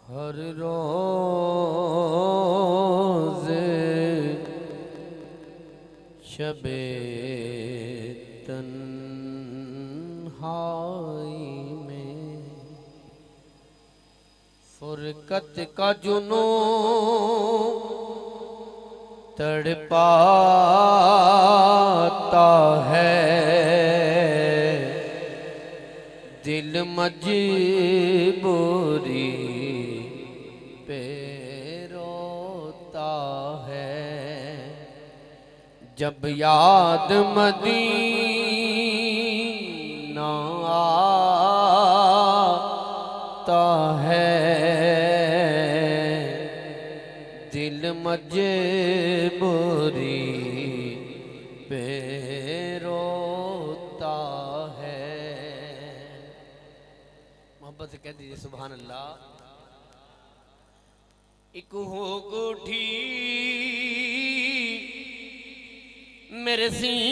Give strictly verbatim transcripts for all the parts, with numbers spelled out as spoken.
हर रोज़ शबे तन्हाई में फुरकत का जुनून तड़पाता है, दिल मजबूरी पे रोता है। जब याद मदीना आता है, दिल मजबूरी पे रोता है। मोहब्बत से कह दीजिए सुभान अल्लाह। एक हो गुठी मेरे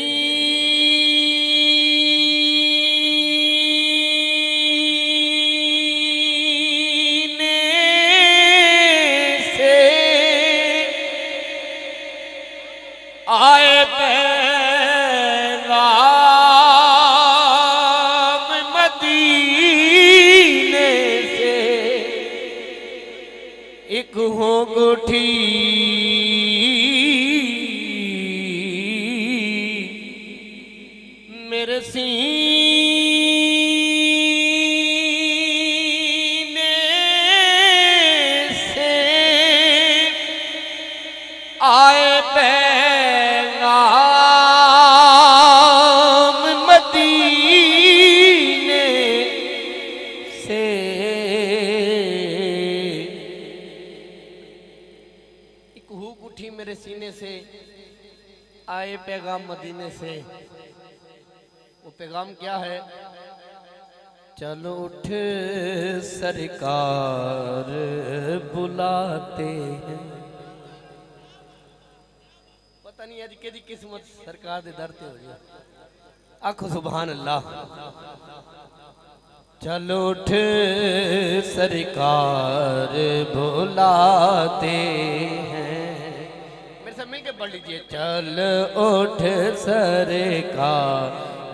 सीने से आए पैगाम मदीने से। एक हो गुठी मेरे सीने से आए पैगाम मदीने से। एक हुक उठी मेरे सीने से आए पैगाम मदीने से। वो पैगाम क्या है? चलो उठ सरकार बुलाते हैं। पता नहीं अज कि किस्मत सरकार दे दर ते हो गया। आखो सुभान अल्लाह। चलो उठ सरकार बुलाते हैं। मेरे साथ मिलके पढ़ लीजिए। चल उठ सरकार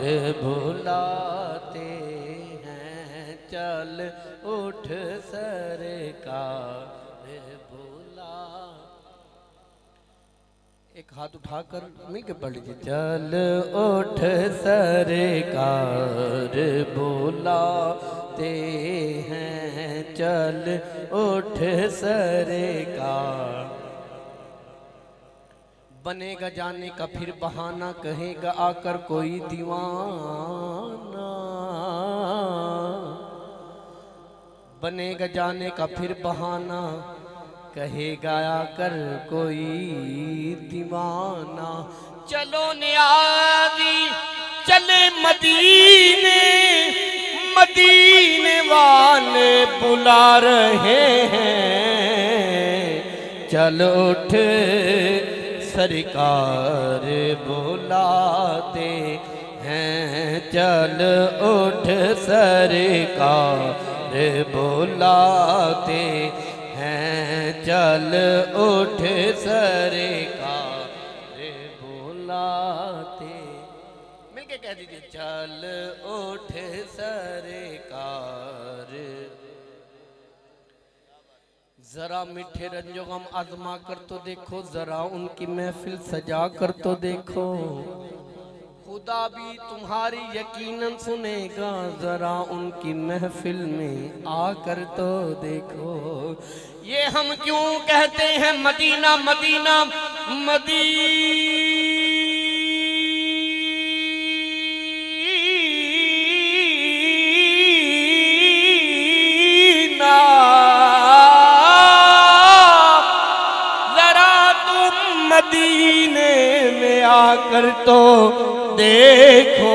बुलाते हैं, चल उठ सरकार बुला। एक हाथ उठाकर मिलके पढ़ लीजिए। चल उठ सरकार बुलाते हैं, चल उठ सरकार। बनेगा जाने का फिर बहाना, कहेगा आकर कोई दीवाना। बनेगा जाने का फिर बहाना, कहेगा आकर कोई दीवाना। चलो नियाज़ी चले मदीने, मदीने वाले बुला रहे हैं। चलो उठ सरकार बुलाते हैं, चल उठ सरकार बुलाते हैं, चल उठ सरकार बुलाते। मिलके कह दीजिए। चल उठ सरकार। जरा मीठे रंजो गम आजमा कर तो देखो, जरा उनकी महफिल सजा कर तो देखो। खुदा भी तुम्हारी यकीनन सुनेगा, जरा उनकी महफिल में आकर तो देखो। ये हम क्यों कहते हैं मदीना मदीना मदीना। मदीने में आकर तो देखो।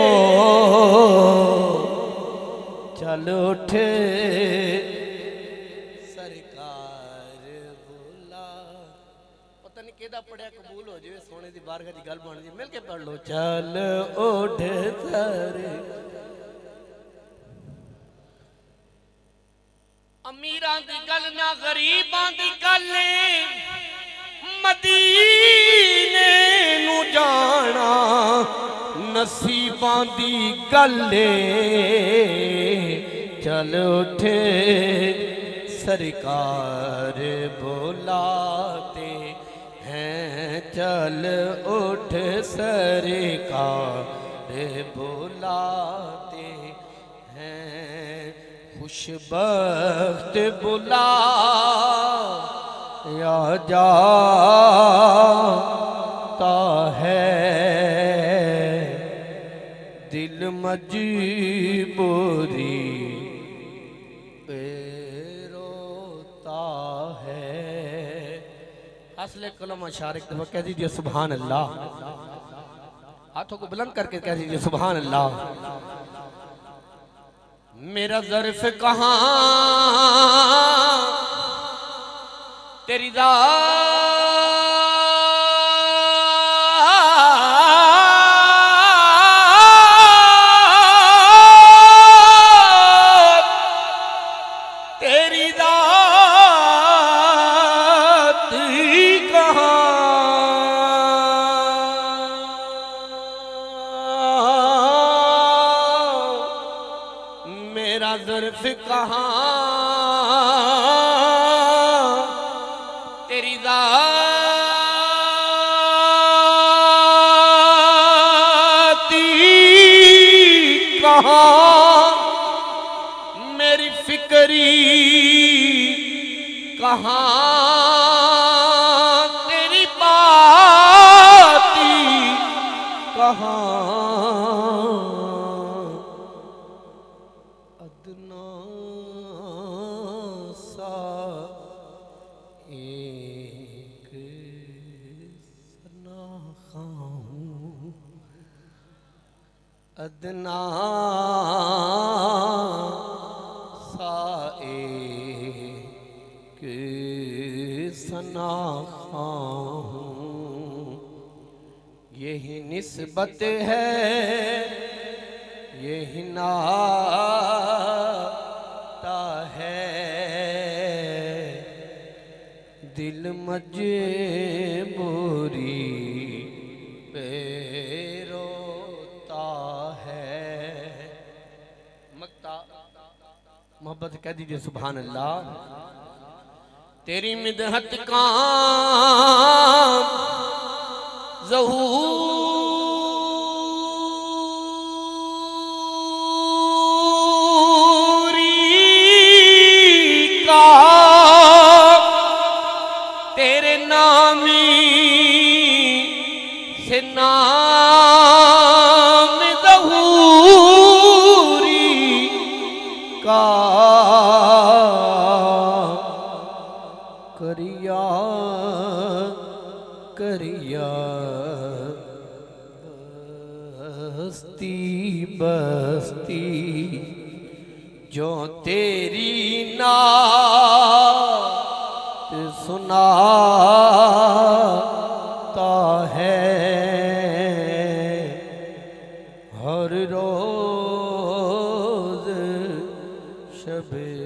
चल उठ सरकार बुला। पता नहीं केदा पढ़िया कबूल हो जाए, सोने की बारगाह की गल बन जाए। मिल के पढ़ लो। चल उठ सर। अमीरां दी गल ना गरीबां दी गल मदीने नू जाना नसीबां दी गल चल उठे सरकार बुलाते हैं चल उठ सरकार बुलाते हैं खुशबख्त बुला या जाता है दिल मजबूरी असले कलम अशार एक दफा कह दीजिए सुभान अल्लाह। हाथों को बुलंद करके कह दीजिए सुभान अल्लाह। मेरा ज़र्फ कहाँ तेरी ज़ात तेरी ज़ात ज़र्फ कहाँ तेरी ज़ाती कहाँ मेरी फिक्री कहाँ तेरी बाती कहाँ अदना सा एक सनाखा हूँ अदना सा एक सनाखा हूँ यही निस्बत है यही नाता है दिल मजबूरी पे रोता है। मक्ता मोहब्बत कह दीजिए सुभान अल्लाह। तेरी मिदहत का ज़हूर तेरे नामी से नाम ज़हूरी का करिया करिया बस्ती बस्ती जो तेरी नात सुनाता है हर रोज शबे